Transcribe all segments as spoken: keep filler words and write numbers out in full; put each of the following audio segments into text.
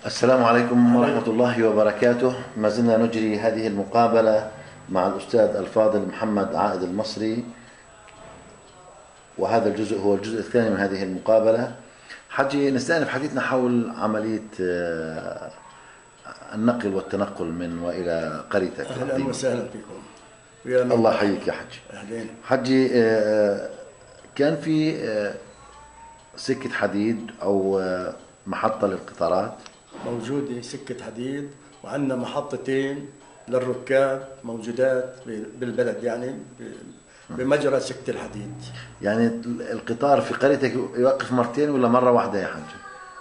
السلام عليكم ورحمة الله وبركاته. ما زلنا نجري هذه المقابلة مع الأستاذ الفاضل محمد عائد المصري، وهذا الجزء هو الجزء الثاني من هذه المقابلة. حجي نستأنف حديثنا حول عملية النقل والتنقل من وإلى قريتك. أهلا وسهلا بكم. الله يحييك يا حجي. أهلين. حجي، كان في سكة حديد أو محطة للقطارات موجودة، سكة حديد، وعندنا محطتين للركاب موجودات بالبلد، يعني بمجرى سكة الحديد. يعني القطار في قريتك يوقف مرتين ولا مرة واحدة يا حجي؟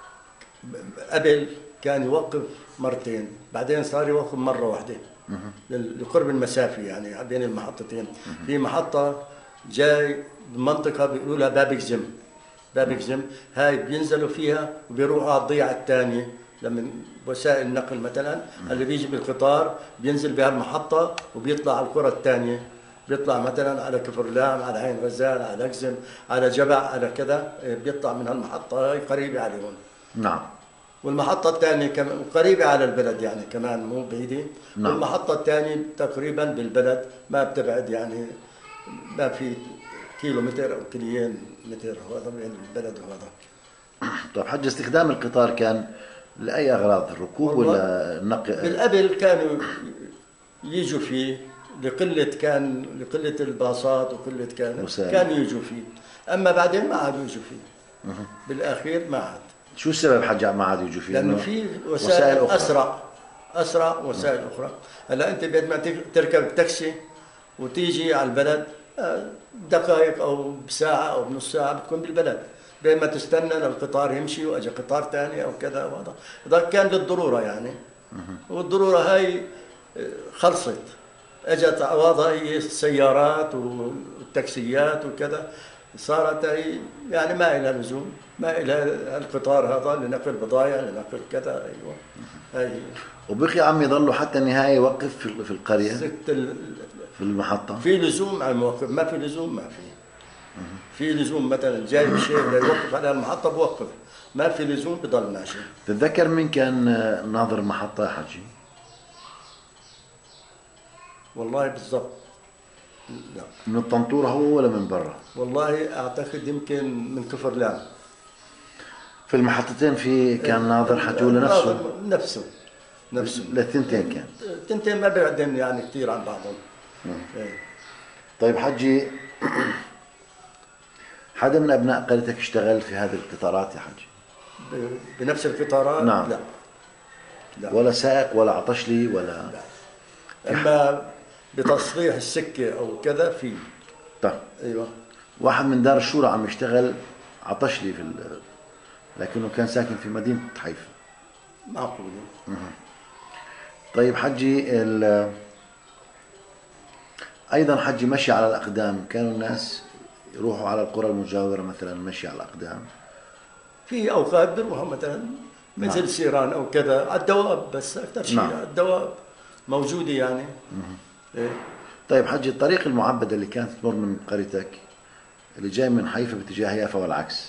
قبل كان يوقف مرتين، بعدين صار يوقف مرة واحدة لقرب المسافة يعني بين المحطتين. في محطة جاي بمنطقة بيقولوا لها باب جزم، باب جزم هاي بينزلوا فيها وبيروحوا على الضيعة الثانية. لما وسائل النقل مثلا اللي بيجي بالقطار بينزل بهالمحطة وبيطلع على القرى الثانية، بيطلع مثلا على كفرلام، على عين غزال، على جزم، على جبع، على كذا، بيطلع من هالمحطة هاي قريبة عليهم. نعم. والمحطة الثانية كمان قريبة على البلد، يعني كمان مو بعيدة. نعم. والمحطة الثانية تقريبا بالبلد، ما بتبعد، يعني ما في كيلو متر أو كيلوين متر هذا بين البلد وهذا. طيب حج، استخدام القطار كان لأي أغراض؟ الركوب ولا النقل؟ بالقبل كانوا يجوا فيه لقلة، كان لقلة الباصات وقلة كان كانوا يجوا فيه، أما بعدين ما عادوا يجوا فيه. بالأخير ما عاد. شو السبب حج ما عاد يجوا فيه؟ لأنه في وسائل, وسائل أسرع أسرع وسائل أخرى. هلا أنت بعد ما تركب تاكسي وتيجي على البلد دقائق أو بساعة أو بنص ساعة بتكون بالبلد، بين ما تستنى القطار يمشي واجى قطار ثاني أو كذا. وهذا هذا كان للضرورة يعني. والضرورة هاي خلصت، اجت عوضها هي السيارات والتاكسيات وكذا، صارت هي يعني ما إلها لزوم، ما إلها القطار هذا لنقل بضائع، لنقل كذا. أيوه هاي. وبقي عم يضلوا حتى النهاية يوقف في القرية في المحطة؟ في لزوم عم يوقف، ما في لزوم ما في. في لزوم مثلا جاي شيء يوقف على المحطة بوقف، ما في لزوم بضل ماشي. تتذكر مين كان ناظر المحطة يا حجي؟ والله بالضبط لا. من الطنطورة هو ولا من برا؟ والله أعتقد يمكن من كفر لام. في المحطتين في كان ناظر حجي ولا نفسه؟ نفسه نفسه للثنتين كان؟ الثنتين ما بعدين يعني كثير عن بعضهم. ايه. طيب حجي، حدا من أبناء قريتك اشتغل في هذه القطارات يا حجي؟ بنفس القطارات؟ نعم. لا. لا. ولا سائق ولا عطشلي ولا؟ لا. أما بتصليح السكة أو كذا في. طيب. أيوة. واحد من دار الشورى عم يشتغل عطشلي في ال... لكنه كان ساكن في مدينة حيفا. معقول. طيب حجي، ال... أيضا حجي مشي على الأقدام، كانوا الناس يروحوا على القرى المجاورة مثلا مشي على الأقدام؟ في أوقات بيروحوا مثلا مثل نعم. سيران أو كذا على الدواب، بس أكثر شيء نعم. على الدواب موجودة يعني. إيه. طيب حجي، الطريق المعبدة اللي كانت تمر من قريتك اللي جاي من حيفا باتجاه يافا والعكس؟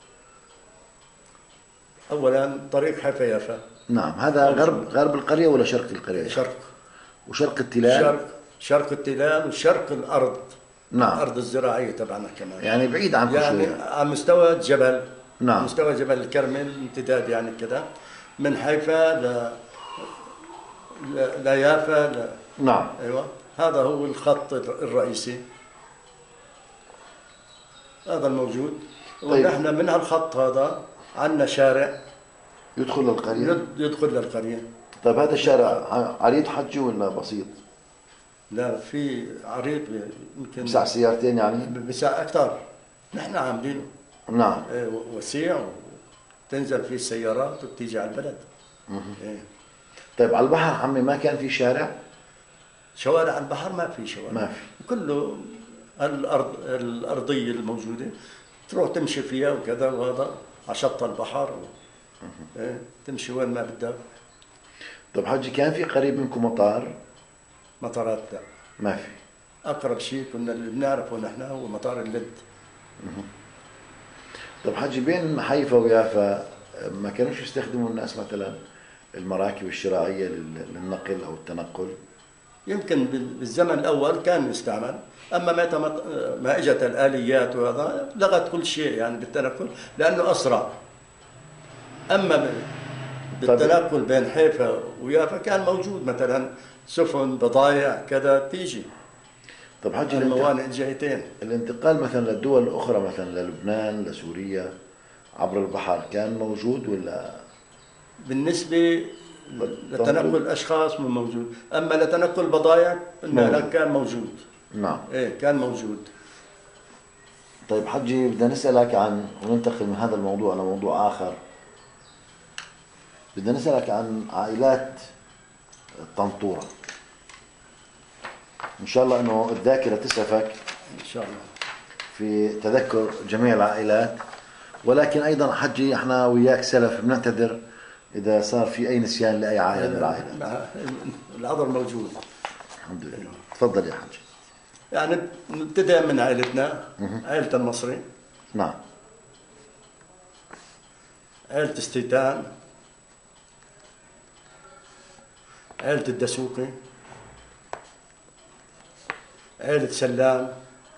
أولا طريق حيفا يافا. نعم. هذا غرب غرب القرية ولا شرق القرية؟ شرق. وشرق التلال؟ شرق شرق التلال وشرق الأرض. نعم. الأرض الزراعية تبعنا كمان، يعني بعيد عنكم يعني شوية، على مستوى الجبل. نعم. مستوى جبل الكرمل امتداد يعني كذا من حيفا ل لا يافا ل... نعم. ايوه هذا هو الخط الرئيسي، هذا الموجود. طيب. ونحن من هالخط هذا عندنا شارع يدخل للقرية؟ يدخل للقرية. طيب هذا الشارع عريض حجي ولا بسيط؟ لا في عريض، يمكن بسع سيارتين يعني؟ بسع أكثر، نحن عاملينه. نعم. وسيع وتنزل فيه السيارات وبتيجي على البلد. إيه. طيب على البحر عمي ما كان في شارع؟ شوارع على البحر ما في شوارع، ما في، كله الأرض الأرضية الموجودة تروح تمشي فيها وكذا، وهذا على شط البحر و... إيه. تمشي وين ما بدك. طيب حجي، كان في قريب منكم مطار؟ مطارات لا ما في. أقرب شيء كنا اللي بنعرفه نحن هو مطار اللد. طيب حجي، بين حيفا ويافا ما كانوش يستخدموا الناس مثلا المراكب الشراعية للنقل أو التنقل؟ يمكن بالزمن الأول كان يستعمل، أما متى ما إجت الآليات وهذا لغت كل شيء يعني بالتنقل لأنه أسرع. أما بالتنقل بين حيفا ويافا كان موجود مثلا سفن بضايع كذا تيجي. طب حجي الموانئ الجهتين. الانتقال مثلا للدول الأخرى مثلا للبنان لسوريا عبر البحر كان موجود ولا؟ بالنسبة لتنقل الأشخاص مو موجود، أما لتنقل بضائع كان موجود. نعم. إيه كان موجود. طيب حجي بدنا نسألك عن، وننتقل من هذا الموضوع لموضوع آخر، بدنا نسألك عن عائلات الطنطورة. إن شاء الله أنه الذاكرة تسعفك إن شاء الله في تذكر جميع العائلات، ولكن أيضا حجي إحنا وياك سلف بنعتذر إذا صار في أي نسيان لأي عائلة من العائلات. العذر موجود. الحمد لله. تفضل يا حجي. يعني نبتدأ من عائلتنا، عائلة المصري. نعم. عائلة استيتان، عائلة الدسوقي، عائلة سلام،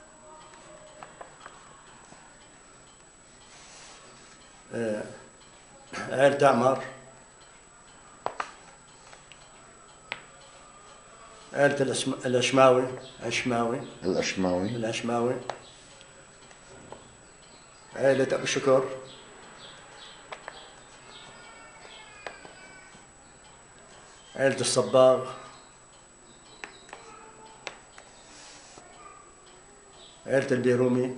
عائلة عمر، عائلة الأشماوي عشماوي الأشماوي الأشماوي، عائلة أبو شكر، عائلة الصباغ، عائلة البيرومي،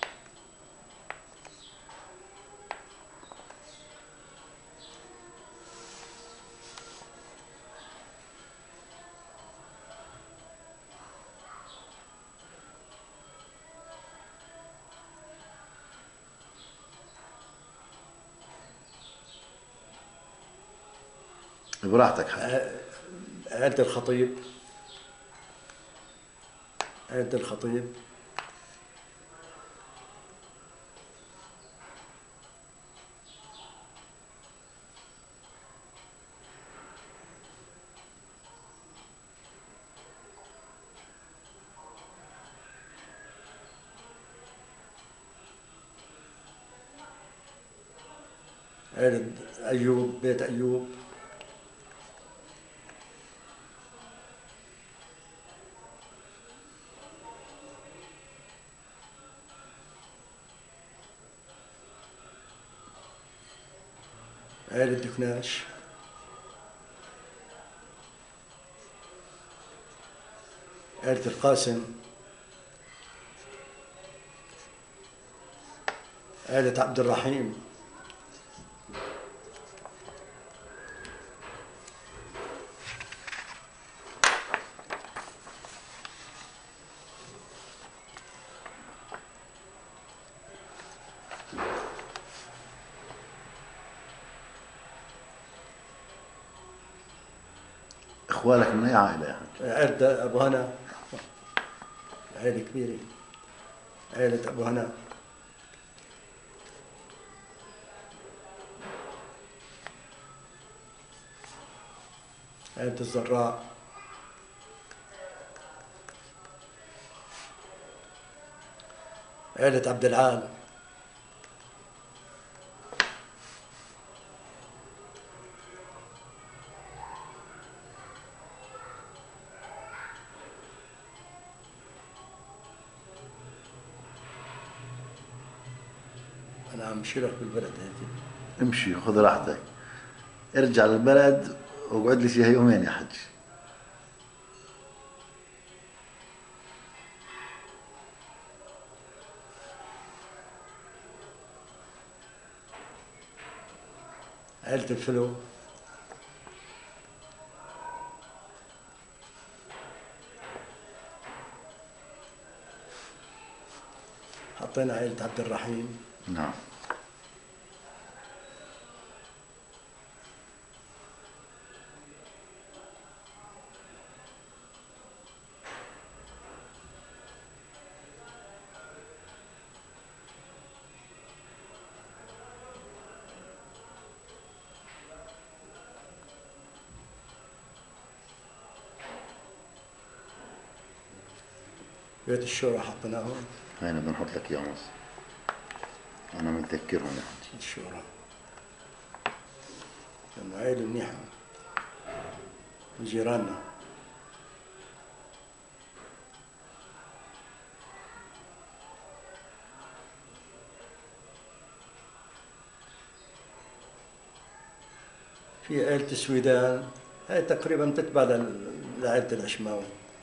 براحتك حجي. عائلة الخطيب، عائلة الخطيب، عائلة أيوب بيت أيوب، عائلة دكناش، عائلة القاسم، عائلة عبد الرحيم، إخوالك من أي عائلة يعني؟ عائلة أبو هنا، عائلة كبيرة، عائلة أبو هنا، عائلة الزراء، عائلة عبد العال، أنا عم بشيلك بالبلد هيك. امشي خذ راحتك، ارجع للبلد واقعد لي فيها يومين يا حج. عائلة الفلو، حطينا عائلة عبد الرحيم. نعم. بيت الشورى حطيناه هون. هينا بدنا نحط لك اياه مصر. انا متذكرهم يا حجي. بيت الشورى لانه عائله منيحه وجيراننا. في عائلة السويدان، هاي تقريبا تتبع لعائلة العشماوي.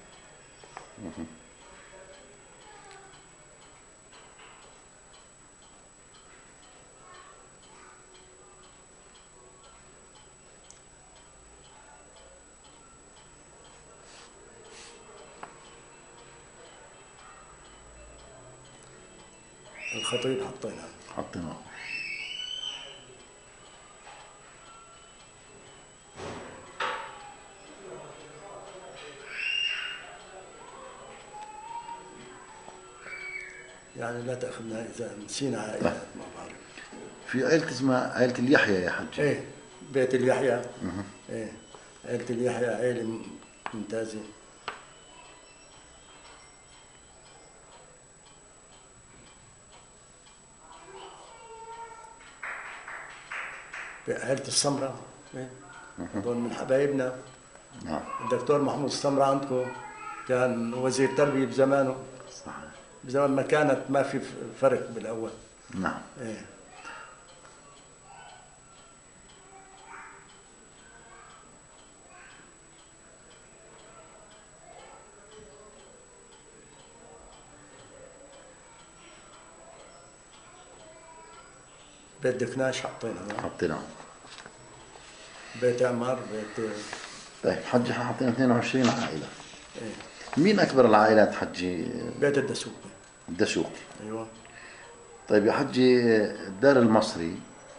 الخطيب حطيناه حطيناه. يعني لا تاخذنا اذا نسينا عائلات ما بعرف. في عائلة اسمها عائلة اليحيى يا حجي. ايه بيت اليحيى. ايه عائلة اليحيى عائلة ممتازة. عائلة السمرة هذول من حبايبنا. نعم. الدكتور محمود السمرة عندكم كان وزير تربية بزمانه. صحيح. بزمان ما كانت ما في فرق بالاول. نعم. ايه بيت دكناش حطينا. حطيناه. بيت عمار بيت. طيب حجي حطينا اثنين وعشرين عائلة. ايه. مين أكبر العائلات حجي؟ بيت الدسوقي. الدسوقي. ايوه. طيب يا حجي الدار المصري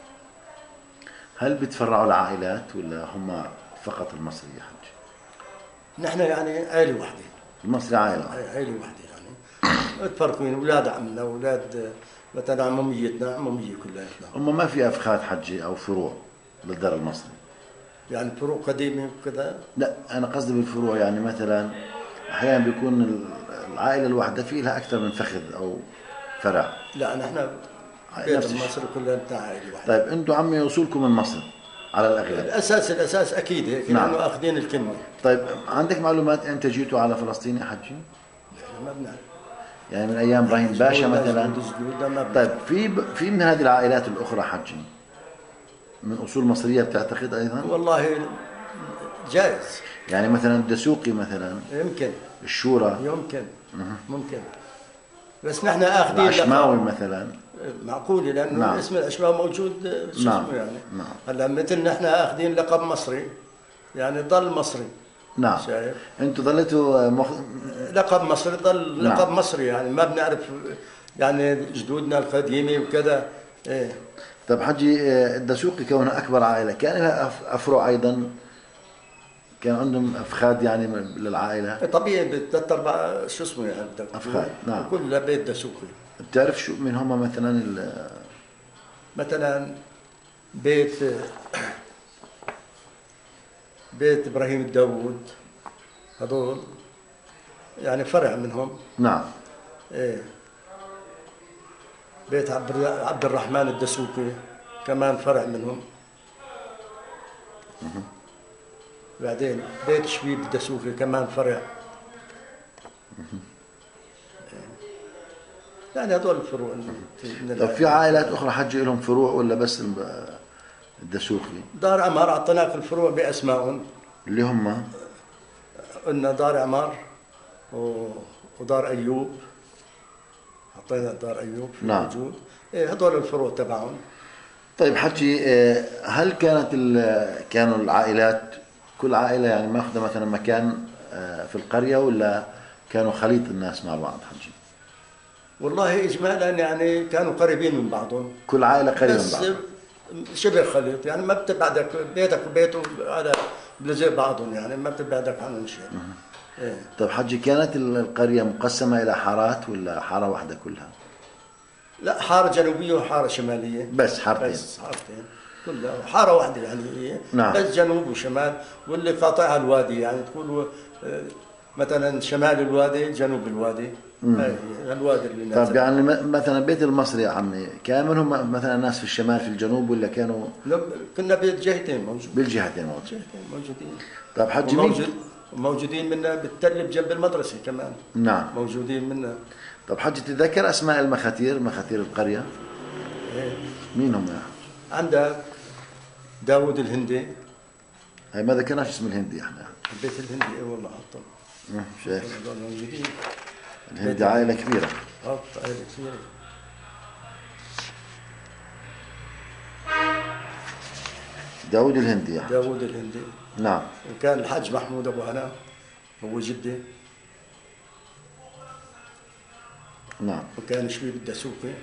هل بيتفرعوا العائلات ولا هم فقط المصري يا حجي؟ نحن يعني عائلة واحدة. المصري عائلة. عائلة واحدة يعني. تفرقين اولاد عمنا اولاد مثلا عموميتنا عمومية كلياتنا. هم ما في أفخاذ حجي أو فروع للدار المصري؟ يعني فروع قديمة وكذا؟ لا أنا قصدي بالفروع يعني مثلا أحيانا بيكون العائلة الواحدة في لها أكثر من فخذ أو فرع. لا نحن بيت المصري كلنا بتاع عائلة واحدة. طيب أنتم عمي أصولكم من مصر على الأغلب. الأساس الأساس أكيد هيك. نعم. لأنه أخذين الكلمة. طيب عندك معلومات أنت جيتوا على فلسطين يا حجي؟ نحن ما بنعرف. يعني من أيام إبراهيم باشا مثلا؟ طيب في في من هذه العائلات الأخرى حجي من أصول مصرية بتعتقد أيضا؟ والله جائز. يعني مثلا الدسوقي مثلا. يمكن. الشورى. يمكن. ممكن. بس نحن آخذين العشماوي مثلا. معقولة لأنه نعم. اسم العشماوي موجود شو نعم. اسمه يعني. نعم. هلا مثل نحن آخذين لقب مصري يعني ضل مصري. نعم. شايف؟ أنتم ضليتوا مخ... لقب مصري ضل نعم. لقب مصري يعني ما بنعرف يعني جدودنا القديمة وكذا. إيه. طيب حجي الدسوقي كونها أكبر عائلة كان لها أفرع أيضا؟ كان عندهم أفخاذ يعني للعائلة؟ طبيعي بثلاث أربع شو اسمه يعني أفخاذ. نعم. كل بيت دسوقي. بتعرف شو من هم مثلا ال... مثلا بيت بيت إبراهيم الداوود هذول يعني فرع منهم. نعم. إيه. بيت عبد الرحمن الدسوقي كمان فرع منهم. بعدين بيت شبيب الدسوقي كمان فرع. يعني هذول الفروع. طيب في عائلات أخرى حجي لهم فروع ولا بس الدسوقي؟ دار عمار أعطيناك الفروع بأسمائهم اللي هم؟ قلنا دار عمار ودار أيوب. أعطينا دار أيوب في نعم. موجود. إيه هذول الفروع تبعهم. طيب حجي هل كانت كانوا العائلات كل عائلة يعني ماخذة مثلا مكان في القرية ولا كانوا خليط الناس مع بعض حجي؟ والله إجمالا يعني كانوا قريبين من بعضهم. كل عائلة قريبة من بعضهم. شبه خليط يعني ما بتبعدك بيتك وبيته على بلزق بعضهم يعني ما بتبعدك عنهم شيء. إيه. طيب حجي كانت القرية مقسمة إلى حارات ولا حارة واحدة كلها؟ لا حارة جنوبية وحارة شمالية. بس حارتين. بس حارتين كلها حارة واحدة يعني هي. نعم. بس جنوب وشمال واللي قاطعها الوادي يعني تقول مثلا شمال الوادي جنوب الوادي هاي الوادي اللي نازل. طب يعني مثلا بيت المصري يا عمي كان منهم مثلا ناس في الشمال في الجنوب ولا كانوا؟ كنا بالجهتين موجود. بالجهتين موجود. بالجهتين موجودين. طب حجي موجود موجودين منا بالتل جنب المدرسة كمان. نعم. موجودين منا. طب حجي تتذكر اسماء المخاتير، مخاتير القرية؟ ايه. مين هم يا حجي؟ عندك داود الهندي. هاي ما ذكرناش اسم الهندي احنا. البيت الهندي اي والله حطه. شايف؟ موجودين. الهندي عائلة كبيرة. اه عائلة كبيرة. داود الهندي يعني. داود الهندي. نعم. وكان الحاج محمود ابو هنا هو جدي. نعم. وكان شبيب الدسوقي.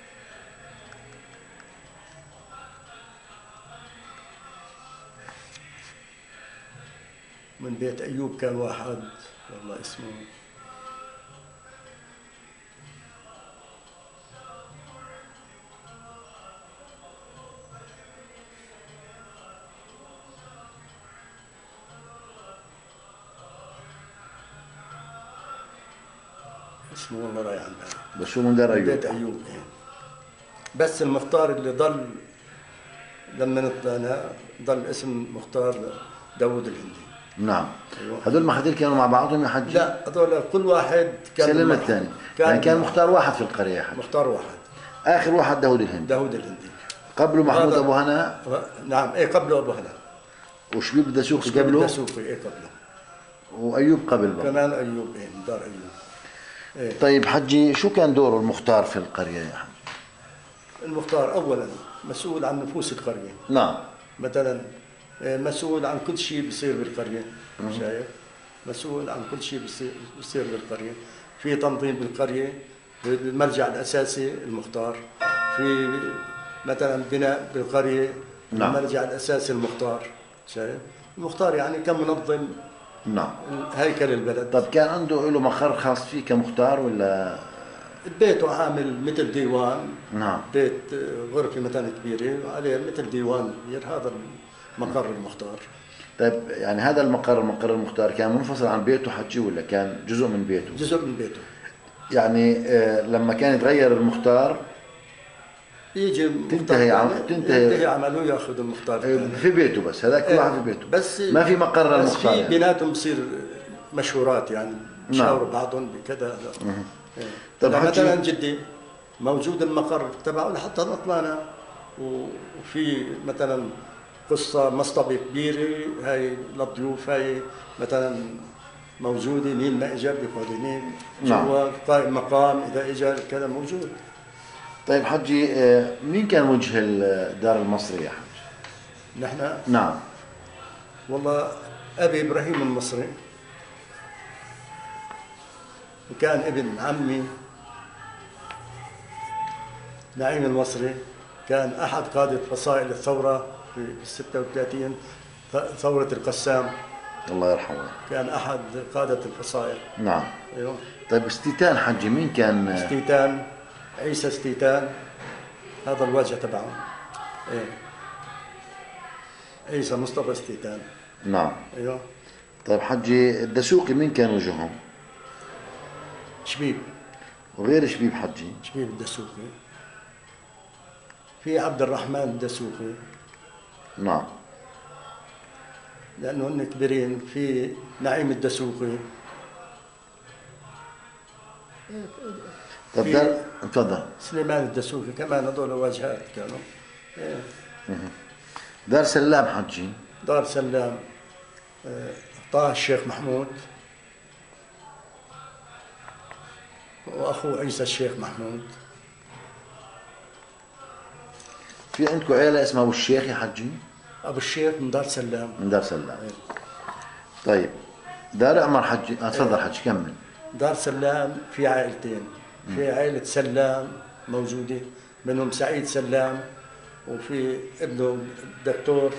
من بيت ايوب كان واحد والله اسمه اسمه والله رايح عن بالي. بس شو من دار ايوب؟ بيت ايوب يعني. بس المختار اللي ضل لما طلعنا ضل اسم مختار داود الهندي. نعم. أيوة. هذول المخاتير كانوا مع بعضهم يا حجي؟ لا هذول كل واحد كان سلم الثاني. كان يعني كان مختار واحد في القرية يا حجي. مختار واحد. آخر واحد داود الهندي. داود الهندي. قبله محمود أبو هنا. نعم ايه قبله أبو هنا. وشبيب الدسوقي قبله. شبيب الدسوقي ايه قبله. وأيوب قبل بقى. كمان أيوب ايه دار أيوب. إيه. طيب حجي شو كان دوره المختار في القرية يا حجي؟ المختار أولا مسؤول عن نفوس القرية. نعم. مثلا مسؤول عن كل شيء بيصير بالقرية. شايف؟ مسؤول عن كل شيء بيصير بيصير بالقرية. في تنظيم بالقرية، المرجع الأساسي المختار. في مثلا بناء بالقرية. نعم. المرجع الأساسي المختار. شايف؟ المختار يعني كمنظم. نعم. هيكل البلد. طب كان عنده له مقر خاص فيه كمختار ولا؟ بيته عامل مثل ديوان. نعم. بيت غرفة مثلا كبيرة وعليه مثل ديوان كبير، هذا مقر المختار. طيب يعني هذا المقر المقر المختار كان منفصل عن بيته حجي ولا كان جزء من بيته؟ جزء من بيته. يعني آه لما كان يتغير المختار يجي تنتهي عم... تنتهي ينتهي عمله ياخذ المختار في بيته، بس هذاك كل واحد في بيته بس ما في مقر بس المختار في يعني. بيناتهم بصير مشهورات يعني بيشاوروا نعم. بعضهم بكذا. طيب مثلا جدي موجود المقر تبعه لحتى الأطلانة، وفي مثلا قصة مصطبة كبيرة هاي للضيوف، هاي مثلا موجودة مين ما اجى بيقعد هنيك جوا قائم مقام اذا اجى كذا موجود. طيب حجي مين كان وجه دار المصري يا حج؟ نحن؟ نعم. والله ابي ابراهيم المصري وكان ابن عمي نعيم المصري، كان احد قادة فصائل الثورة في ستة وثلاثين ثورة القسام، الله يرحمه، كان احد قادة الفصائل. نعم. ايوه. طيب استيتان حجي مين كان؟ استيتان عيسى استيتان، هذا الوجه تبعه. ايه عيسى مصطفى استيتان. نعم. ايوه. طيب حجي الدسوقي مين كان وجههم؟ شبيب. وغير شبيب حجي؟ شبيب الدسوقي، في عبد الرحمن الدسوقي. نعم. لأنه هن كبيرين. في نعيم الدسوقي. طب دار تفضل. سليمان الدسوقي كمان، هذول واجهات كانوا. إيه. دار سلام حجي؟ دار سلام طه الشيخ محمود واخوه عيسى الشيخ محمود. في عندكم عيله اسمها ابو الشيخ يا حجي؟ ابو الشيخ من دار سلام. من دار سلام. طيب دار عمر حجي، تفضل حجي كمل. دار سلام في عائلتين، في عائله سلام موجوده منهم سعيد سلام، وفي ابنه الدكتور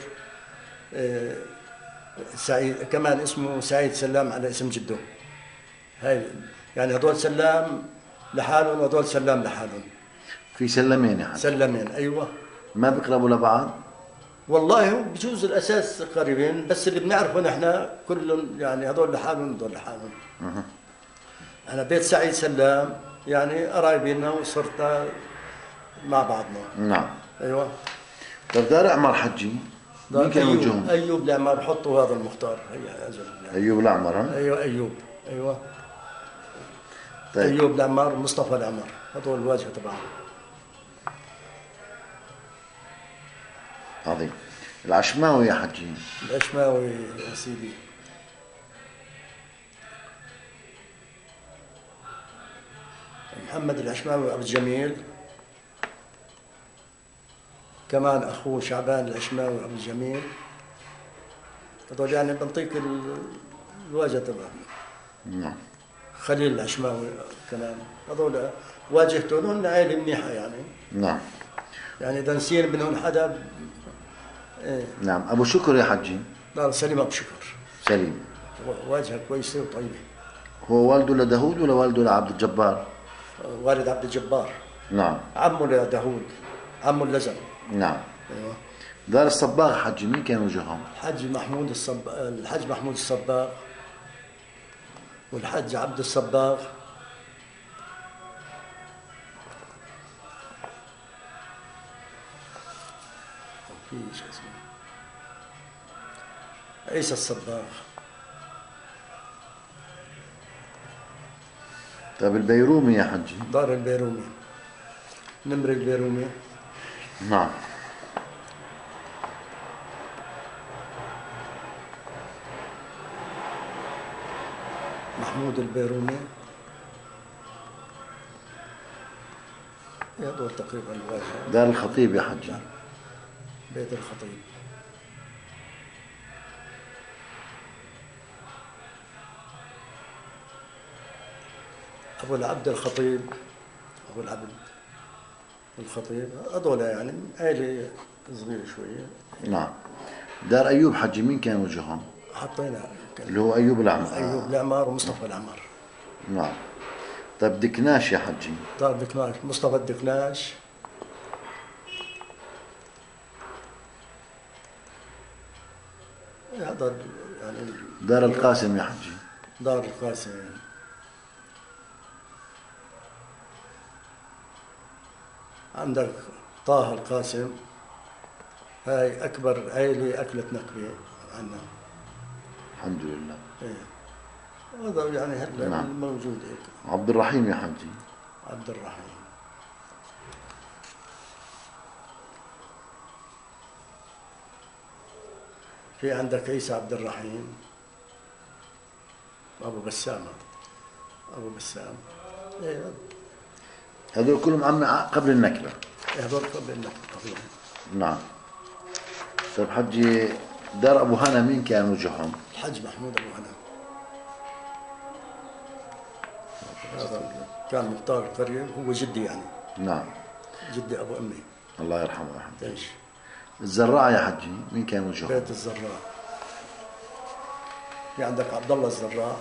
سعيد كمان اسمه سعيد سلام على اسم جده. هاي يعني هذول سلام لحالهم وهذول سلام لحالهم. في سلمين يعني؟ سلمين ايوه. ما بيقربوا لبعض؟ والله بجوز الاساس قريبين، بس اللي بنعرفه نحن كلهم يعني هذول لحالهم هذول لحالهم. أنا بيت سعيد سلام يعني قرايبنا وصرت مع بعضنا. نعم. أيوة. طيب دار عمر حجي مين كان أيوب وجههم؟ أيوب العمر، حطوا هذا المختار. هي أجل يعني. أيوب العمر ها؟ أيوة أيوب أيوة. طيب. أيوب العمر مصطفى العمر، هذول الواجهة تبعهم. عظيم. العشماوي يا حجي. العشماوي يا سيدي محمد العشماوي أبو الجميل، كمان أخوه شعبان العشماوي أبو الجميل. هذول يعني بنطيك الواجهة تبعهم. نعم. خليل العشماوي كمان، هذول واجهتهم، هن عائلة منيحة يعني. نعم. يعني إذا نسينا منهم حدا. إيه. نعم. أبو شكر يا حجي. دار سليم أبو شكر. سليم. واجهة كويسة وطيبة. هو والده لداود ولا والده لعبد الجبار؟ والد عبد الجبار. نعم. عمه لداود، عمه اللزم. نعم. ايوه. دار الصباغ حجي مين كان وجههم؟ الحج محمود الصب الحج محمود الصباغ والحج عبد الصباغ. في شو اسمه عيسى الصباغ. طيب البيرومي يا حجي. دار البيرومي، نمر البيرومي. نعم. محمود البيرومي. هذول تقريبا الواجهة. دار الخطيب يا حجي. بيت الخطيب. أبو العبد الخطيب، أبو العبد الخطيب، هذول يعني عائلة صغيرة شوية. نعم. دار أيوب حجي مين كان وجههم؟ حطينا اللي هو أيوب العمر. أيوب العمر ومصطفى العمر. نعم. طيب دكناش يا حجي. دار دكناش، مصطفى الدكناش. هذا يعني. دار القاسم يا حجي. دار القاسم. عندك طه القاسم، هاي أكبر عائلة أكلت نكبة عنا. الحمد لله. إيه. هذا يعني هلا نعم. موجود هيك. عبد الرحيم يا حجي. عبد الرحيم. في عندك عيسى عبد الرحيم، أبو بسام. أبو بسام. إيه. هذول كلهم عم قبل النكبة. هذول قبل النكبة. نعم. طيب حجي دار أبو هنا مين كان وجههم؟ الحج محمود أبو هنا. هذا كان مختار القرية، هو جدي يعني. نعم. جدي أبو أمي. الله يرحمه ويرحمه. ايش؟ الزراع يا حجي مين كان وجههم؟ بيت الزراع. في عندك عبد الله الزراع.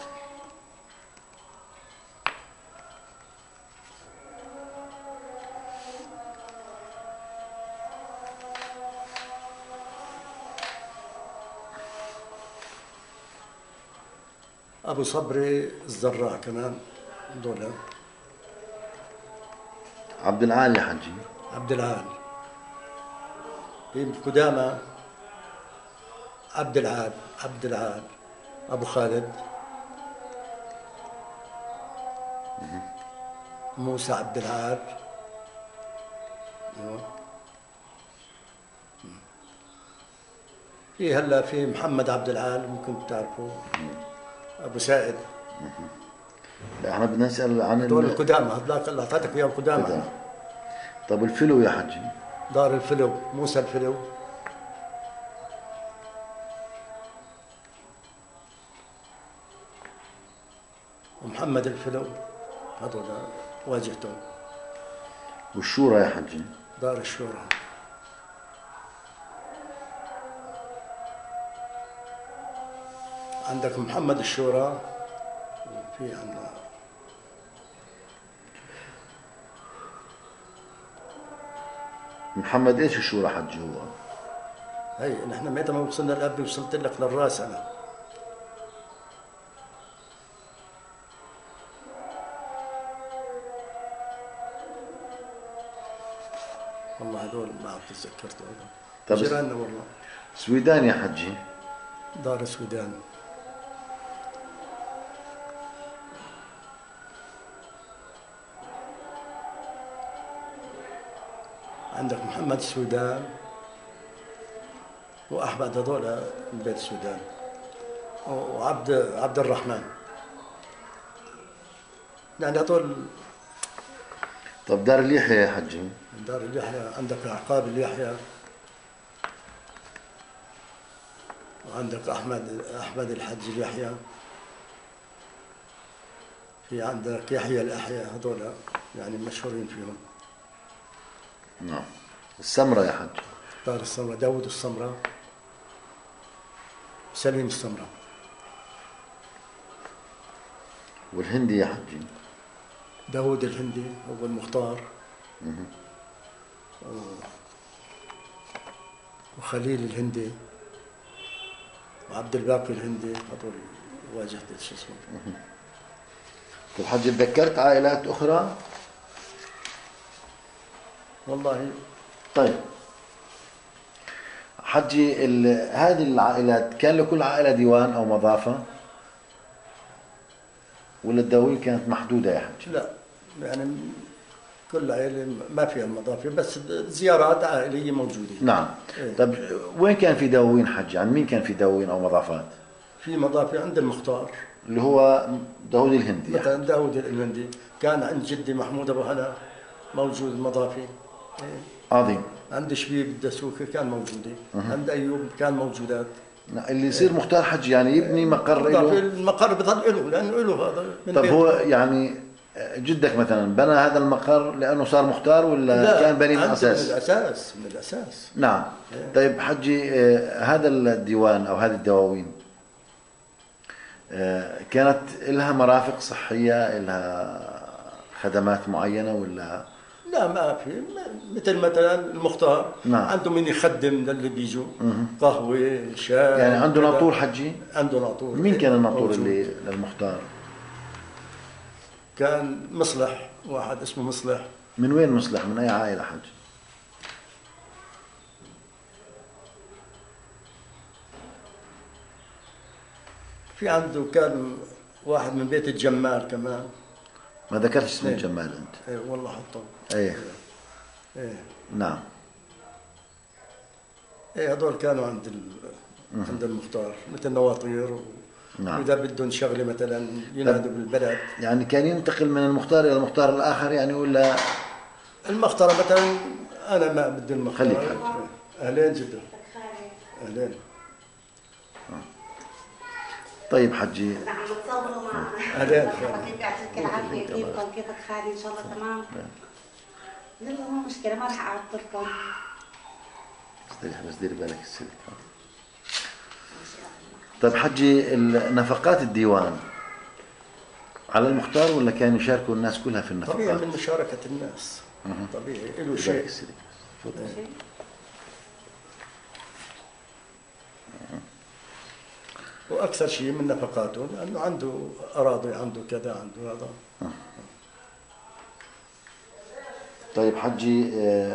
أبو صبري الزراع كمان دولة. عبد العال يا حجي. عبد العال. في قدامى عبد العال، عبد العال أبو خالد. موسى عبد العال. في هلا في محمد عبد العال، ممكن تعرفوه. ابو سائد. لا احنا بدنا نسال عن دول القدامى، هذاك اللي اعطيتك اياه القدامى. طب الفلو يا حجي. دار الفلو، موسى الفلو. ومحمد الفلو، هذول واجهتهم. والشورى يا حجي. دار الشورى. عندك محمد الشورى، في عندنا محمد ايش الشورى حجي هو؟ هي نحن متى ما وصلنا الاب وصلت لك للراس انا. تذكرته. طب جيراننا والله. سويدان يا حجي؟ دار السودان. عندك محمد السودان واحمد، هذول من بيت السودان، وعبد عبد الرحمن، يعني هذول. طب دار اليحيى يا حجي؟ دار اليحيى عندك عقاب اليحيى، وعندك احمد احمد الحج اليحيى، في عندك يحيى الاحياء، هذول يعني مشهورين فيهم. نعم. السمرة يا حج؟ دار السمرة داود السمرة، سليم السمرة. والهندي يا حجي؟ داود الهندي هو المختار، وخليل الهندي، وعبد الباقي الهندي، هذول واجهت شو اسمه. طيب حجي تذكرت عائلات أخرى؟ والله. طيب حجي هذه العائلات كان لكل عائلة ديوان أو مضافة؟ ولا الدواوين كانت محدودة يا حجي؟ لا، يعني كل عائلة ما فيها المضافة، بس زيارات عائلية موجودة. نعم. إيه. طيب وين كان في دواوين حجي؟ عن مين كان في دواوين أو مضافات؟ في مضافة عند المختار اللي هو داود الهندي. مثلا يعني. داود الهندي كان عند جدي محمود أبو هلا موجود مضافي. إيه. عظيم. عند شبيب الدسوكي كان موجودة. أه. عند أيوب كان موجودات. اللي يصير إيه. مختار حج يعني يبني مقر له. المقر بضل له لأنه له هذا. طب هو يعني جدك مثلا بنى هذا المقر لأنه صار مختار ولا كان بني من الأساس؟ من الأساس من الأساس. نعم. إيه. طيب حجي هذا الديوان أو هذه الدواوين كانت لها مرافق صحية، لها خدمات معينة ولا؟ لا ما في، مثل مثلا المختار. نعم. عنده من يخدم للي بيجوا قهوة شاي، يعني عنده ناطور حجي؟ عنده ناطور. مين كان الناطور اللي للمختار؟ كان مصلح، واحد اسمه مصلح. من وين مصلح؟ من أي عائلة حج؟ في عنده كان واحد من بيت الجمال كمان. ما ذكرتش اسم الجمال انت؟ ايه والله حطه. ايه. ايه. نعم. ايه هذول كانوا عند ال... عند المختار مثل نواطير و... نعم. واذا بدهم شغله مثلا ينادوا بالبلد. يعني كان ينتقل من المختار الى المختار الاخر يعني ولا؟ المختار مثلا انا ما بدي المختار. خليك حج. اهلين جدا. اهلين. طيب حجي. نعم تصوروا معنا. اهلين. كيف يعطيك العافيه، كيفكم كيفك خالي ان شاء الله تمام؟ لا لا مو مشكله ما راح اعطلكم. استريح بس ديري بالك السلك. طيب حجي نفقات الديوان على المختار ولا كان يشاركوا الناس كلها في النفقات؟ طبيعي من مشاركه الناس. طبيعي له شيء. واكثر شيء من نفقاته لانه عنده اراضي، عنده كذا، عنده هذا. طيب حجي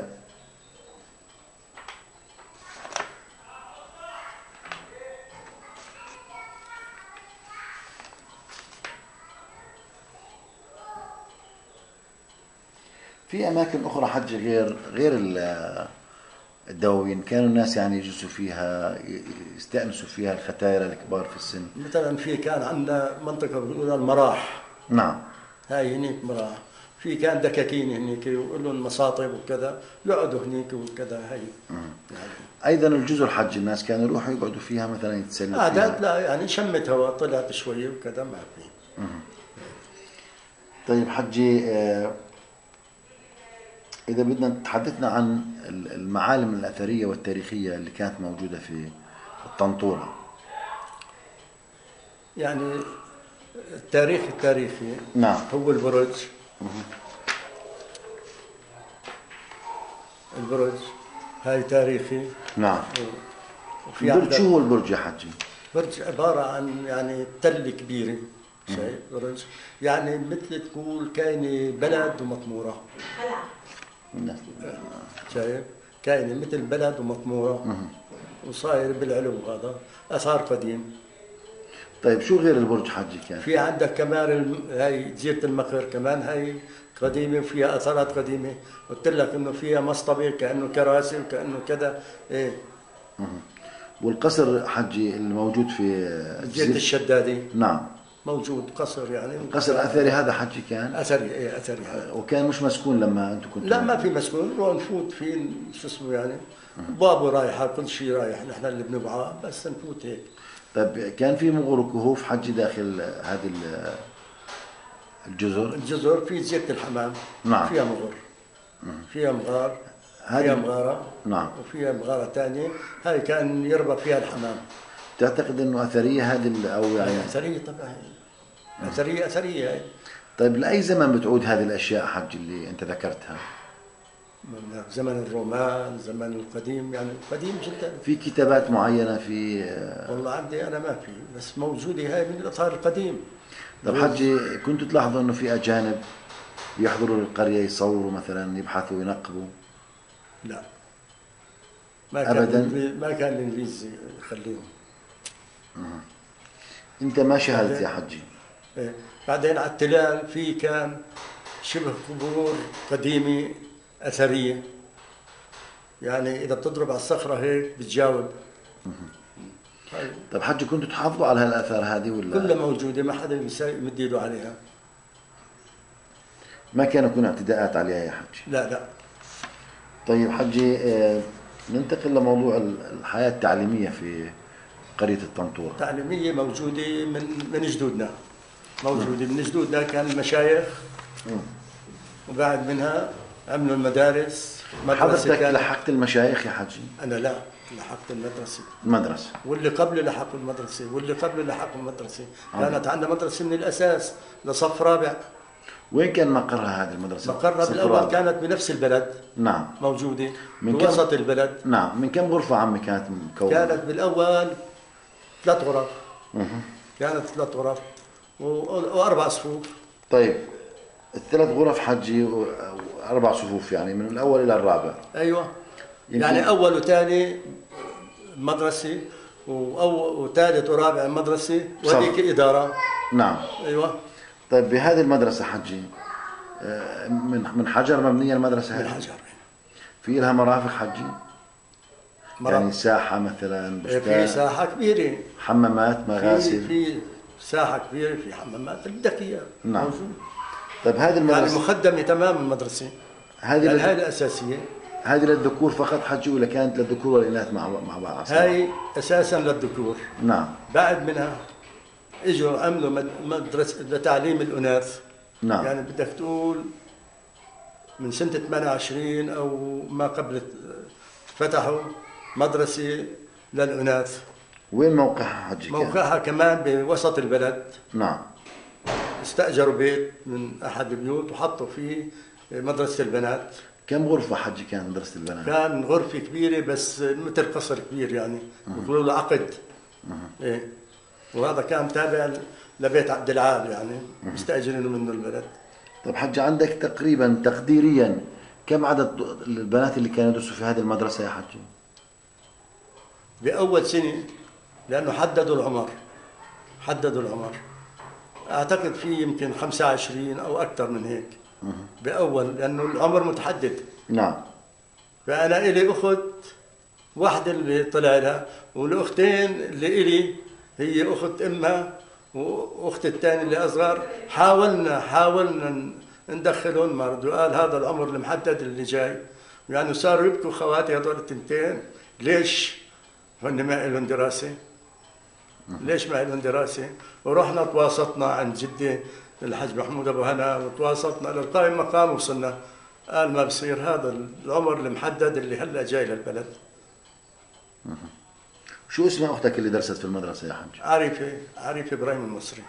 في اماكن اخرى حجي غير غير الدواوين كانوا الناس يعني يجلسوا فيها يستأنسوا فيها الختايرة الكبار في السن؟ مثلا في كان عندنا منطقة بيقولوا المراح. نعم. هاي هنيك مراح. في كان دكاكين هنيك ويقول لهم مصاطب وكذا، يقعدوا هنيك وكذا. هاي يعني. ايضا الجزر حج الناس كانوا يروحوا يقعدوا فيها مثلا يتسلوا آه فيها؟ لا يعني شمت هواء طلعت شوية وكذا ما في. طيب حجي آه إذا بدنا تحدثنا عن المعالم الأثرية والتاريخية اللي كانت موجودة في الطنطورة. يعني التاريخ التاريخي. نعم. هو البرج. البرج هاي تاريخي. نعم. البرج شو هو البرج يا حجي؟ برج عبارة عن يعني تلة كبيرة. شايف برج يعني مثل تقول كاينة بلد ومطمورة. شايف كاينه مثل بلد ومطموره وصاير بالعلو. هذا اثار قديم. طيب شو غير البرج حجي كان؟ في عندك كمان الم... هاي جزيره المقر كمان هاي قديمه وفيها اثارات قديمه. قلت لك انه فيها مصطبه كانه كراسي وكانه كذا. ايه. والقصر حجي الموجود في جزيره الشدادي. نعم. موجود قصر يعني. قصر اثري هذا حجي كان؟ اثري ايه اثري. وكان مش مسكون لما انتم كنتوا؟ لا ما في مسكون، نروح نفوت في شو اسمه يعني بابه رايحه كل شيء رايح، نحن اللي بنبعه بس نفوت هيك. طيب كان في مغر وكهوف حجي داخل هذه الجزر؟ الجزر في جزيره الحمام. نعم. فيها مغر. فيها مغار. فيها مغاره. نعم. وفيها مغاره ثانيه هاي كان يربى فيها الحمام. تعتقد انه اثريه هذه او يعني؟ اثريه طبعا. اثريه اثريه هاي. طيب لاي زمن بتعود هذه الاشياء حج اللي انت ذكرتها؟ من زمن الرومان، زمن القديم يعني قديم جدا. في كتابات معينه في؟ والله عندي انا ما في، بس موجوده هاي من الاثار القديم. طب حجي كنتوا تلاحظوا انه في اجانب يحضروا للقريه يصوروا مثلا يبحثوا ينقبوا؟ لا ما كان ابدا. ما كان الانجليز يخليهم. انت ما شاهدت يا حجي؟ إيه. بعدين على التلال في كان شبه قبور قديمه اثريه، يعني اذا بتضرب على الصخره هيك بتجاوب. طيب حجي كنتوا تحافظوا على هالاثار هذه ولا؟ كلها موجوده، ما حدا يمد ايده عليها. ما كان يكون اعتداءات عليها يا حجي؟ لا لا. طيب حجي ننتقل لموضوع الحياه التعليميه في قريه الطنطورة. التعليميه موجوده من من جدودنا، موجوده من جدودنا. كان المشايخ وبعد منها عملوا المدارس. حضرتك لحقت المشايخ يا حجي؟ انا لا، لحقت المدرسه. المدرسه واللي قبل لحقوا المدرسه، واللي قبل لحقوا المدرسه. كانت عندنا مدرسه من الاساس لصف رابع. وين كان مقرها هذه المدرسه؟ مقرها بالاول كانت بنفس البلد. نعم. موجوده بوسط البلد. نعم. من كم غرفه عمي كانت مكونه؟ كانت بالاول ثلاث غرف. كانت ثلاث غرف واربع صفوف. طيب الثلاث غرف حجي واربع صفوف يعني من الاول الى الرابع. ايوه. يعني اول وثاني مدرسه وثالث ورابع مدرسه وهذيك اداره. نعم. ايوه. طيب بهذه المدرسه حجي من من حجر مبنيه المدرسه هذه؟ من حجر. في لها مرافق حجي؟ مرافق. يعني ساحه مثلا؟ في ساحه كبيره. حمامات مغاسل؟ في, في ساحه كبيره، في حمامات اللي بدك اياه. نعم. موجود. طيب هذه المدرسه يعني مخدمه تمام المدرسه. هذه يعني لد... هاي الاساسيه. هذه للذكور فقط حجي ولا كانت للذكور والاناث مع مع بعض؟ هاي اساسا للذكور. نعم. بعد منها اجوا عملوا مدرسه لتعليم الاناث. نعم. يعني بدك تقول من سنه ثمانية وعشرين او ما قبل فتحوا مدرسه للاناث. وين موقعها حجي؟ موقعها كمان بوسط البلد. نعم. استاجروا بيت من احد البيوت وحطوا فيه مدرسه البنات. كم غرفه حجي كان مدرسه البنات؟ كان غرفه كبيره بس مثل قصر كبير يعني بيقولوا له عقد. ايه. وهذا كان تابع لبيت عبد العال يعني مستاجرينه منه البلد. طيب حجي عندك تقريبا تقديريا كم عدد البنات اللي كانوا يدرسوا في هذه المدرسه يا حجي؟ باول سنه لانه حددوا العمر. حددوا العمر. اعتقد في يمكن خمسة وعشرين او اكثر من هيك. باول لانه العمر متحدد. نعم. فانا الي اخت واحده اللي طلع لها والاختين اللي الي هي اخت امها واخت الثاني اللي اصغر. حاولنا حاولنا ندخلهم ما رضوا. قال هذا العمر المحدد اللي جاي. يعني صاروا يبكوا خواتي هذول التنتين. ليش؟ هن ما لهم دراسه. ليش ما لهم دراسه؟ ورحنا تواصلنا عند جدي الحاج محمود ابو هنا وتواصلنا للقائم مقام وصلنا. قال ما بصير هذا العمر المحدد اللي هلا جاي للبلد. شو اسم اختك اللي درست في المدرسه يا حجي؟ عارفه عارفه ابراهيم المصري.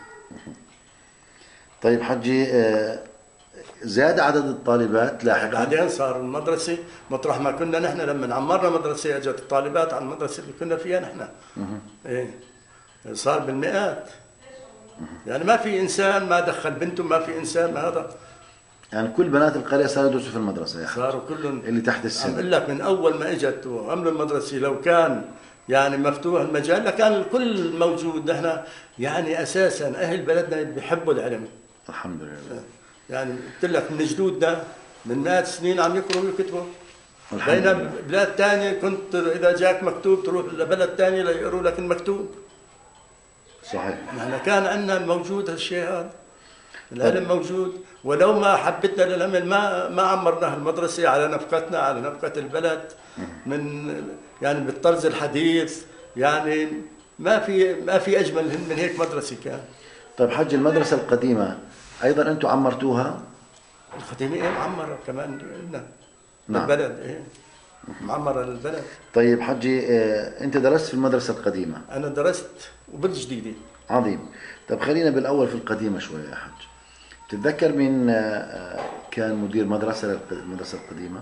طيب حجي زاد عدد الطالبات لاحقا؟ بعدين صار المدرسه مطرح ما كنا نحن لما عمرنا مدرسه اجت الطالبات على المدرسه اللي كنا فيها نحن. ايه صار بالمئات. يعني ما في انسان ما دخل بنته، ما في انسان ما هذا. يعني كل بنات القرية صاروا يدرسوا في المدرسة يعني. صاروا كلهم اللي تحت السن. عم اقول لك من اول ما اجت وعملوا المدرسه لو كان يعني مفتوح المجال لكان الكل موجود. نحن يعني اساسا اهل بلدنا بيحبوا العلم الحمد لله. يعني قلت لك من جدودنا من مئات سنين عم يقروا ويكتبوا. بينما بلاد ثانيه كنت اذا جاك مكتوب تروح لبلد ثاني ليقروا لك المكتوب. صحيح. نحن كان عندنا موجود هالشيء هذا. العلم موجود، ولو ما حبتنا للعلم ما ما عمرنا المدرسه على نفقتنا على نفقه البلد من يعني بالطرز الحديث. يعني ما في ما في اجمل من هيك مدرسه كان. طيب حج المدرسه القديمه ايضا انتم عمرتوها؟ القديمه ايه معمره كمان لنا. نعم. البلد ايه معمره للبلد. طيب حجي اه انت درست في المدرسه القديمه؟ انا درست وبالجديده. عظيم. طيب خلينا بالاول في القديمه شويه يا حج. تتذكر مين كان مدير مدرسه المدرسه القديمه؟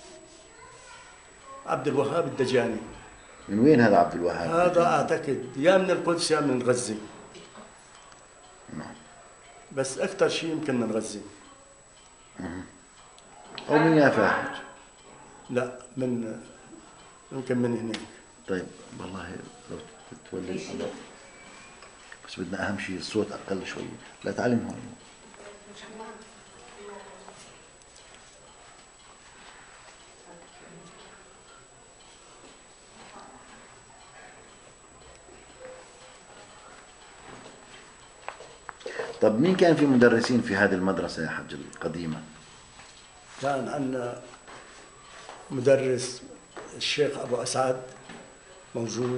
عبد الوهاب الدجاني. من وين هذا عبد الوهاب؟ هذا اعتقد يا من القدس يا من غزه. نعم. بس اكثر شيء يمكن من غزه. او من يافا حج؟ لا من يمكن من هناك. طيب والله لو تتولي بس بدنا اهم شيء الصوت اقل شوي. لا تعلم هون. طب مين كان في مدرسين في هذه المدرسة يا حج القديمة؟ كان عندنا مدرس الشيخ أبو أسعد موجود،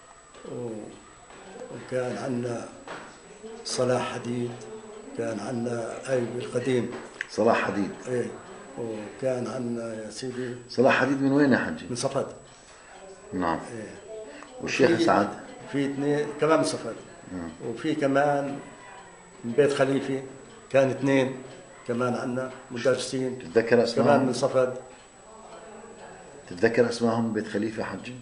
وكان عندنا صلاح حديد، كان عندنا أي بالقديم صلاح حديد. إيه، وكان عندنا يا سيدي صلاح حديد من وين يا حجي؟ من صفد. نعم. إيه. والشيخ أسعد؟ في اثنين كمان من صفد. وفي كمان من بيت خليفة كان اثنين كمان عندنا مدرسين. تتذكر اسمائهم؟ كمان من صفد. تتذكر اسمائهم بيت خليفة حجي؟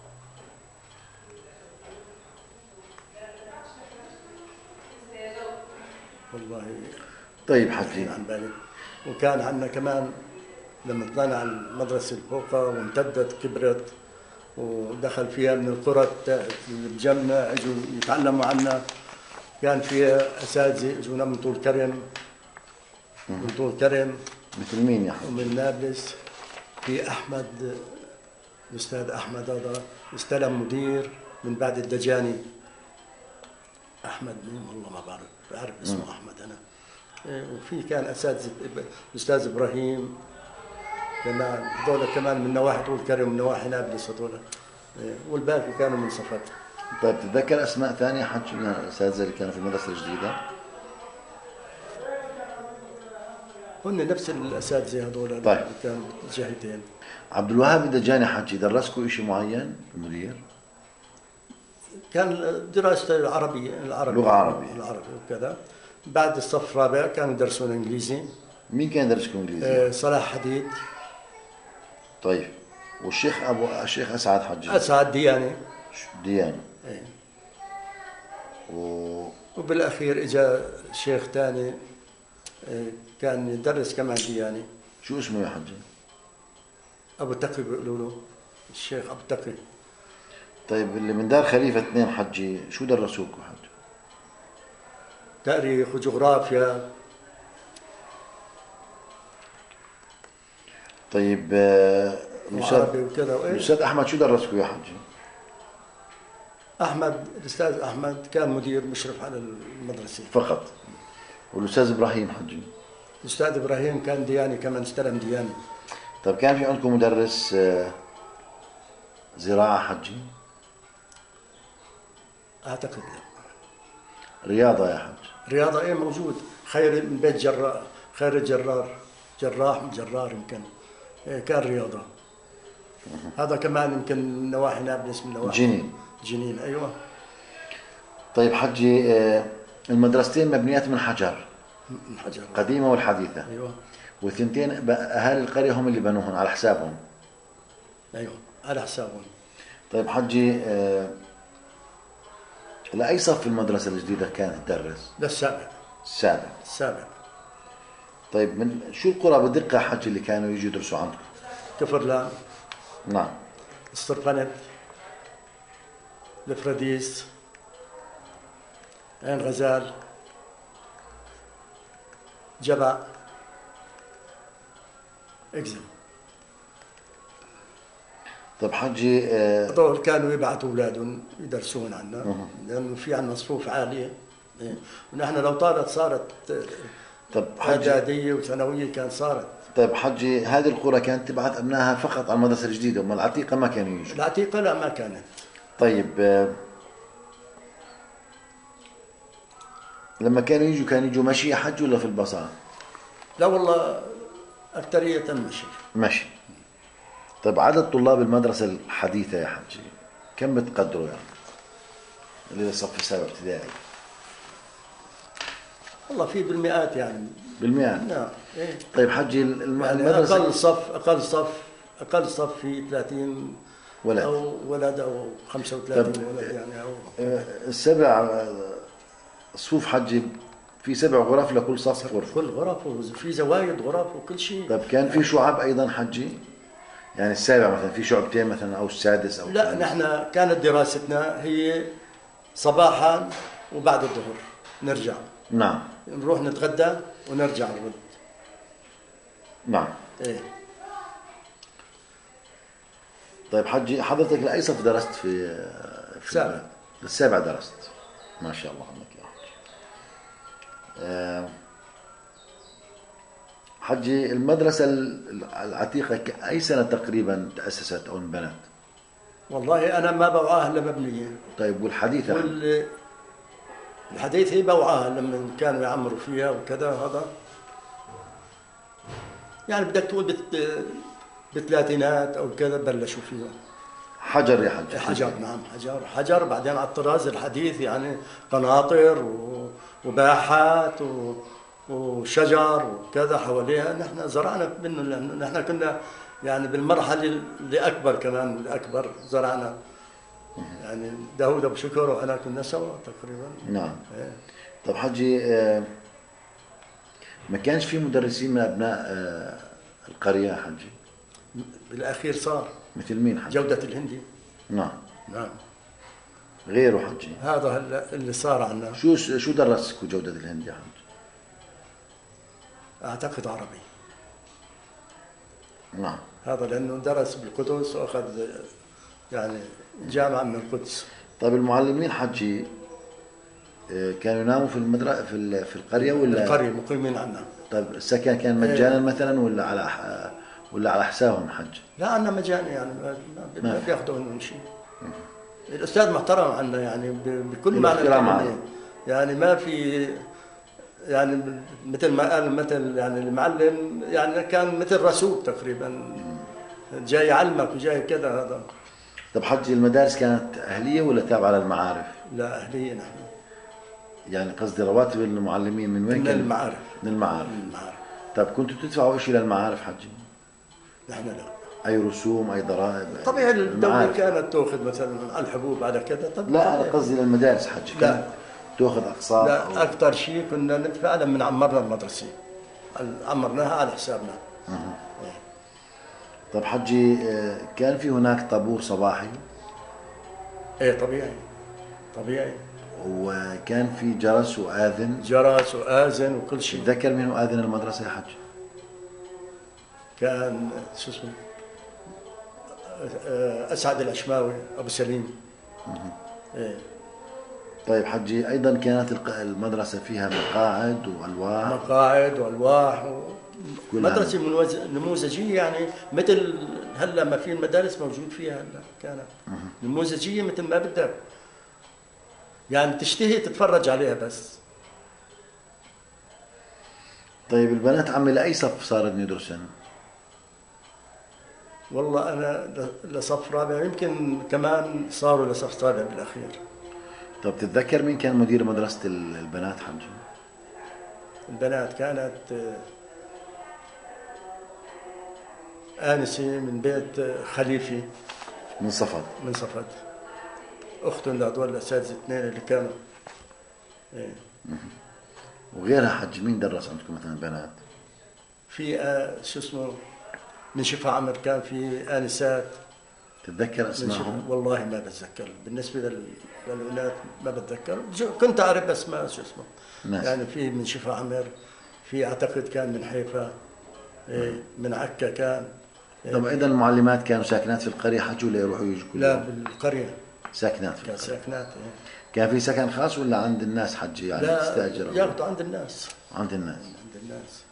والله طيب حجي عن بالي. وكان عندنا كمان لما طلعنا على المدرسة الفوقة وامتدت كبرت ودخل فيها من القرى اللي بجنبنا اجوا يتعلموا عنا. كان فيها اساتذه اجونا من طول كرم من طول كرم مثل مين يا حجي؟ ومن نابلس. في احمد الاستاذ احمد هذا استلم مدير من بعد الدجاني. احمد مين والله ما بعرف بعرف اسمه. م. احمد انا. وفي كان اساتذه الاستاذ ابراهيم كمان. هذول كمان من نواحي طول كرم ومن نواحي نابلس هذول. والباقي كانوا من صفد. طيب تتذكر اسماء ثانيه حج من الاساتذه اللي كانوا في المدرسه الجديده؟ هن نفس الاساتذه هذول. طيب. كانوا جهتين. عبد الوهاب الدجاني حجي درسكم شيء معين المدير؟ كان دراسته العربيه العربي لغه عربيه العربي وكذا. بعد الصف الرابع كانوا يدرسون انجليزي. مين كان يدرسكم انجليزي؟ آه صلاح حديد. طيب والشيخ ابو الشيخ اسعد حجي؟ اسعد دياني. دياني. ايه. و... وبالاخير اجى شيخ ثاني كان يدرس كمان دياني. شو اسمه يا حجي؟ ابو تقي بيقولوا له الشيخ ابو تقي. طيب اللي من دار خليفه اثنين حجي شو درسوكم حجي؟ تاريخ وجغرافيا. طيب وعربي وكذا. الاستاذ احمد شو درسكم يا حجي؟ احمد الاستاذ احمد كان مدير مشرف على المدرسه فقط. والاستاذ ابراهيم حجي؟ الاستاذ ابراهيم كان دياني كمان استلم دياني. طيب كان في عندكم مدرس زراعه حجي؟ اعتقد لا. رياضه يا حج؟ رياضه ايه موجود. خير من بيت جراح خير الجرار جراح من جرار يمكن. إيه كان رياضه. هذا كمان يمكن من نواحي نابلس من نواحي جنين. جنين ايوه. طيب حجي المدرستين مبنيات من حجر. من حجر. القديمه والحديثه. ايوه. والثنتين اهالي القريه هم اللي بنوهم على حسابهم. ايوه على حسابهم. طيب حجي لأي صف في المدرسة الجديدة كانت تدرس؟ للسابع. السابع. السابع. طيب من شو القرى بدقة حجي اللي كانوا يجوا يدرسوا عندكم؟ كفرلان، نعم، السرقنت، الفراديس، عين غزال، جبع، اكزم. طيب حجي آه هذول كانوا يبعثوا اولادهم يدرسون عنا لانه في عنا صفوف عاليه، ونحن لو طارت صارت طب حجي اعداديه وثانويه كان صارت. طيب حجي هذه القرى كانت تبعث ابنائها فقط على المدرسه الجديده، وما العتيقه ما كانوا يجوا؟ العتيقه لا ما كانت. طيب آه لما كانوا يجوا كانوا يجوا مشي يا حج ولا في الباصات؟ لا والله اكثريه مشي. مشي. طيب عدد طلاب المدرسه الحديثه يا حجي كم بتقدروا يعني؟ اللي صف السابع ابتدائي. والله في بالمئات يعني. بالمئات؟ نعم. إيه. طيب حجي المدرسه يعني اقل صف اقل صف اقل صف في ثلاثين ولد او ولد او خمسة وثلاثين ولد يعني او السبع صفوف حجي في سبع غرف لكل صف غرفه. كل غرف وفي زوايد غرف وكل شيء. طيب كان في شعب ايضا حجي؟ يعني السابع مثلا في شعبتين مثلا او السادس او لا الخامس؟ نحن كانت دراستنا هي صباحا وبعد الظهر نرجع. نعم. نروح نتغدى ونرجع نرد. نعم. ايه. طيب حجي حضرتك لاي صف درست في في السابع؟ السابع درست. ما شاء الله عنك يا حجي. أه حجي المدرسة العتيقة أي سنة تقريبا تأسست أو انبنت؟ والله أنا ما بوعاها إلا مبنية. طيب والحديثة؟ وال الحديث هي بوعاها لما كانوا يعمروا فيها وكذا هذا. يعني بدك تقول بت... بالثلاثينات أو كذا بلشوا فيها. حجر يا حجي؟ حجر نعم حجر حجر بعدين على الطراز الحديث يعني قناطر و... وباحات و... وشجر وكذا حواليها. نحن زرعنا منه لأنه نحن كنا يعني بالمرحلة اللي أكبر كمان اللي أكبر زرعنا يعني داوود أبو شكر وأنا كنا سوا تقريبا. نعم. ايه. طب حجي ما كانش في مدرسين من أبناء القرية حجي؟ بالأخير صار. مثل مين حجي؟ جودة الهندي. نعم. نعم. غيره حجي؟ هذا اللي صار عنا. شو شو درسك جودة الهندي يا حجي؟ أعتقد عربي. نعم. هذا لأنه درس بالقدس وأخذ يعني جامعة من القدس. طيب المعلمين حجي كانوا يناموا في المدرسة في في القرية ولا؟ القرية مقيمين عنا. طيب السكن كان مجانا مثلا ولا على ولا على حسابهم حج؟ لا عنا مجاني يعني ما بياخذوا منهم شيء. الأستاذ محترم عنا يعني بكل معنى الكلمة. يعني ما في يعني مثل ما قال مثل يعني المعلم يعني كان مثل رسول تقريبا جاي يعلمك وجاي كذا هذا. طب حجي المدارس كانت أهلية ولا تابعة للمعارف؟ لا أهلية نحن. يعني قصدي رواتب المعلمين من وين؟ من المعارف. من المعارف. من المعارف. طب كنتوا تدفعوا شيء للمعارف حجي؟ نحن لا. أي رسوم أي ضرائب؟ طبيعي الدولة كانت تأخذ مثلا على الحبوب على كذا. طب لا أنا قصدي للمدارس حجي. لا. تأخذ أقساط؟ لا أو... أكثر شيء كنا ندفع لما عمرنا المدرسة. عمرناها على حسابنا. أه. طب حجي كان في هناك طابور صباحي؟ ايه طبيعي طبيعي. وكان في جرس وآذن؟ جرس وآذن وكل شيء. تذكر منه آذن المدرسة يا حج؟ كان شو اسمه أسعد الأشماوي أبو سليم. ايه. طيب حجي أيضا كانت المدرسة فيها مقاعد وألواح؟ مقاعد وألواح و... مدرسة نموذجية يعني مثل هلا ما في المدارس موجود فيها هلا كانت نموذجية مثل ما بدك يعني تشتهي تتفرج عليها بس. طيب البنات عمي لأي صف صارت يدرسن؟ والله أنا لصف رابع يمكن كمان صاروا لصف سابع بالأخير. طب تتذكر مين كان مدير مدرسة البنات حجي؟ البنات كانت آنسة من بيت خليفي من صفد. من صفد. أختهم لهذول الأساتذة الاثنين اللي كانوا. إيه. وغيرها حج مين درس عندكم مثلا بنات؟ في آه شو اسمه من شفا عمر كان في آنسات. تتذكر اسمائهم؟ والله ما بتذكر، بالنسبة لل- للأولاد ما بتذكر، كنت أعرف أسماء شو اسمه ناس. يعني في من شفا عمر، في أعتقد كان من حيفا، إيه، من عكا كان. طب إذا المعلمات كانوا ساكنات في القرية حجوا ليروحوا يجوا كل لا يوم؟ بالقرية ساكنات في كان القرية. ساكنات. إيه. كان في سكن خاص ولا عند الناس حجي يعني لا تستأجر؟ ياخذوا عند الناس. عند الناس. عند الناس.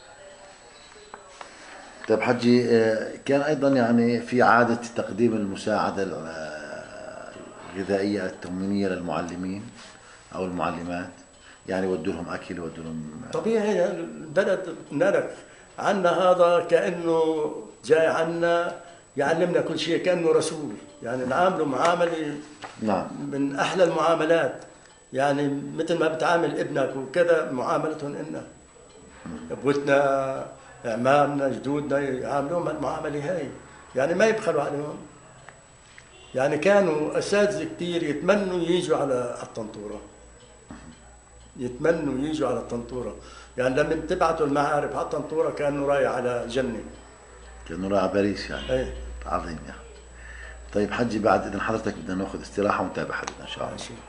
طيب حجي، آه، كان أيضا يعني في عادة تقديم المساعدة آه، الغذائية التموينية للمعلمين أو المعلمات، يعني يودوا لهم أكل يودوا لهم. طبيعي البلد نرك عنا هذا كأنه جاي عنا يعلمنا كل شيء، كأنه رسول، يعني نعامله معاملة نعم. من أحلى المعاملات، يعني مثل ما بتعامل ابنك وكذا معاملتهم إلنا. ابوتنا، اعمامنا، جدودنا يعاملوهم المعامله هاي، يعني ما يبخلوا عليهم. يعني كانوا اساتذه كثير يتمنوا يجوا على الطنطوره، يتمنوا يجوا على الطنطوره، يعني لما تبعتوا المعارف على الطنطوره كانوا رايح على جنه، كانوا رايح باريس يعني. ايه. عظيم يعني. طيب حجي، بعد إذن حضرتك بدنا ناخذ استراحة ونتابع حديثنا إن شاء الله.